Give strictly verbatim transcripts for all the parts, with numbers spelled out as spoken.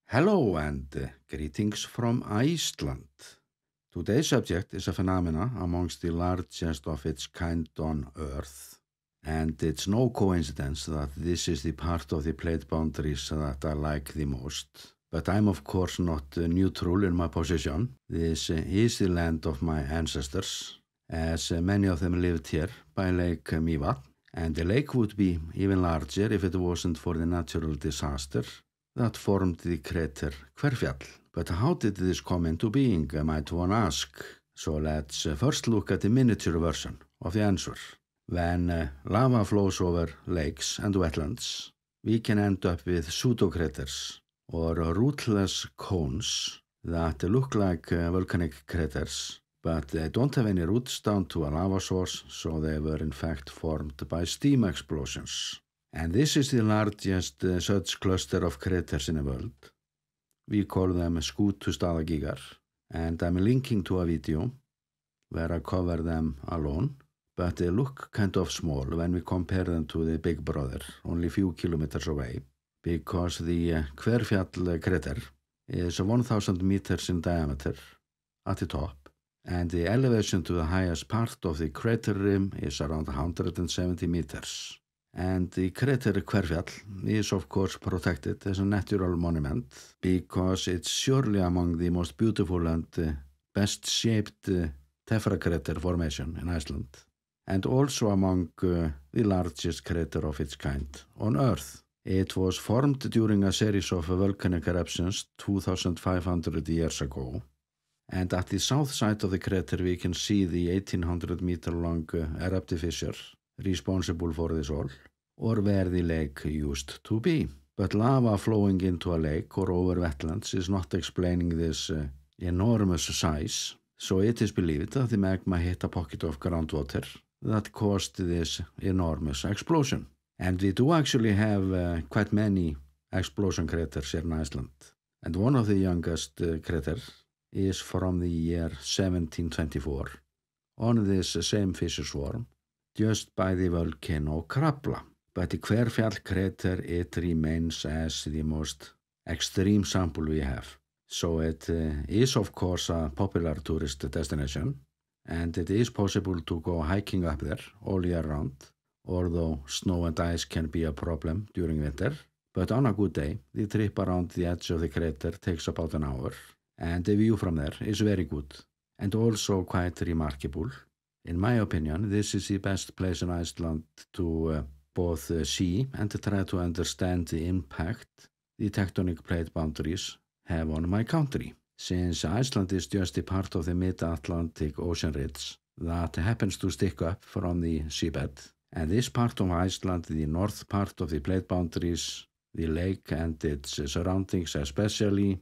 Hello and uh, greetings from Iceland. Today's subject is a phenomena amongst the largest of its kind on Earth. And it's no coincidence that this is the part of the plate boundaries that I like the most. But I'm of course not uh, neutral in my position. This uh, is the land of my ancestors, as uh, many of them lived here by Lake Mývatn. And the lake would be even larger if it wasn't for the natural disaster that formed the crater Hverfjall. But how did this come into being, might one ask? So let's uh, first look at the miniature version of the answer. When uh, lava flows over lakes and wetlands, we can end up with pseudocraters, or rootless cones that look like uh, volcanic craters, but they don't have any roots down to a lava source, so they were in fact formed by steam explosions. And this is the largest uh, such cluster of craters in the world. We call them Skútustaðagígar, and I'm linking to a video where I cover them alone, but they look kind of small when we compare them to the big brother, only a few kilometers away, because the uh, Hverfjall crater is one thousand meters in diameter at the top, and the elevation to the highest part of the crater rim is around one hundred seventy meters. And the crater Hverfjall is of course protected as a natural monument because it's surely among the most beautiful and uh, best shaped uh, tephra crater formation in Iceland, and also among uh, the largest crater of its kind on Earth. It was formed during a series of volcanic eruptions two thousand five hundred years ago, and at the south side of the crater we can see the eighteen hundred meter long uh, eruptive fissure responsible for this all, or where the lake used to be. But lava flowing into a lake or over wetlands is not explaining this uh, enormous size, so it is believed that the magma hit a pocket of groundwater that caused this enormous explosion. And we do actually have uh, quite many explosion craters here in Iceland. And one of the youngest uh, craters is from the year seventeen twenty-four, on this same fissure swarm, just by the volcano Krafla. But the Hverfjall crater, it remains as the most extreme sample we have. So it uh, is of course a popular tourist destination, and it is possible to go hiking up there all year round, although snow and ice can be a problem during winter. But on a good day, the trip around the edge of the crater takes about an hour, and the view from there is very good, and also quite remarkable. In my opinion, this is the best place in Iceland to uh, both uh, see and to try to understand the impact the tectonic plate boundaries have on my country. Since Iceland is just a part of the mid-Atlantic ocean ridge that happens to stick up from the seabed, and this part of Iceland, the north part of the plate boundaries, the lake and its uh, surroundings especially,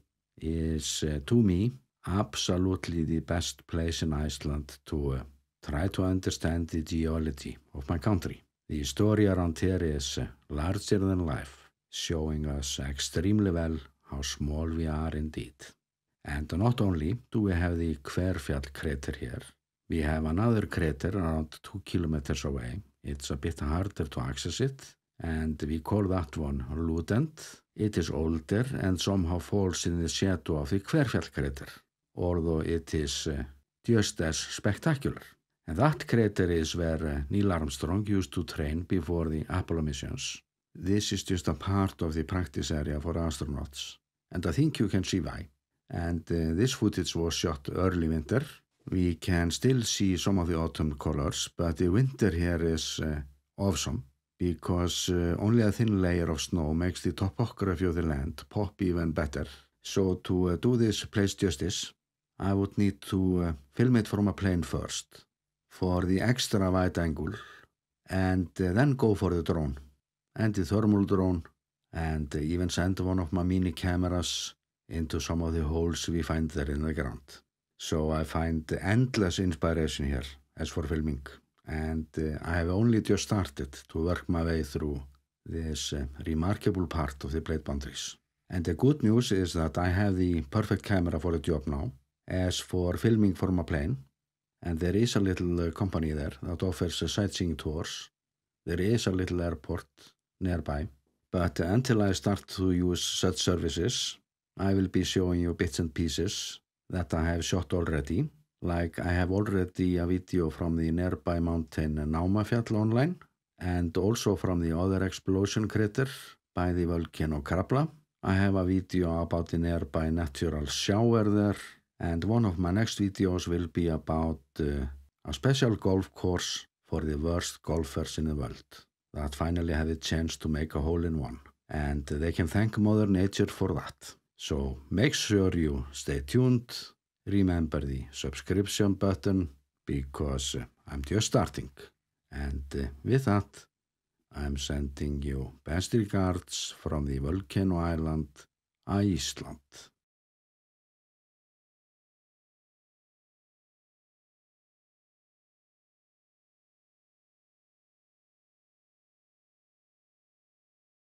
is uh, to me absolutely the best place in Iceland to uh, try to understand the geology of my country. The story around here is uh, larger than life, showing us extremely well how small we are indeed. And not only do we have the Hverfjall crater here, we have another crater around two kilometers away. It's a bit harder to access it, and we call that one Ludent. It is older and somehow falls in the shadow of the Hverfjall crater, although it is uh, just as spectacular. And that crater is where uh, Neil Armstrong used to train before the Apollo missions. This is just a part of the practice area for astronauts, and I think you can see why. And uh, this footage was shot early winter. We can still see some of the autumn colors, but the winter here is uh, awesome, because uh, only a thin layer of snow makes the topography of the land pop even better. So to uh, do this place justice, I would need to uh, film it from a plane first, for the extra wide angle, and uh, then go for the drone, and the thermal drone, and uh, even send one of my mini cameras into some of the holes we find there in the ground. So I find endless inspiration here as for filming, and uh, I have only just started to work my way through this uh, remarkable part of the plate boundaries. And the good news is that I have the perfect camera for the job now. As for filming from a plane, and there is a little uh, company there that offers uh, sightseeing tours. There is a little airport nearby, but uh, until I start to use such services, I will be showing you bits and pieces that I have shot already. Like I have already a video from the nearby mountain Námafjall online, and also from the other explosion crater by the volcano Krafla. I have a video about the nearby natural shower there, and one of my next videos will be about uh, a special golf course for the worst golfers in the world that finally had a chance to make a hole-in-one, and they can thank Mother Nature for that. So make sure you stay tuned. Remember the subscription button because uh, I'm just starting. And uh, with that, I'm sending you best regards from the volcano island, Iceland.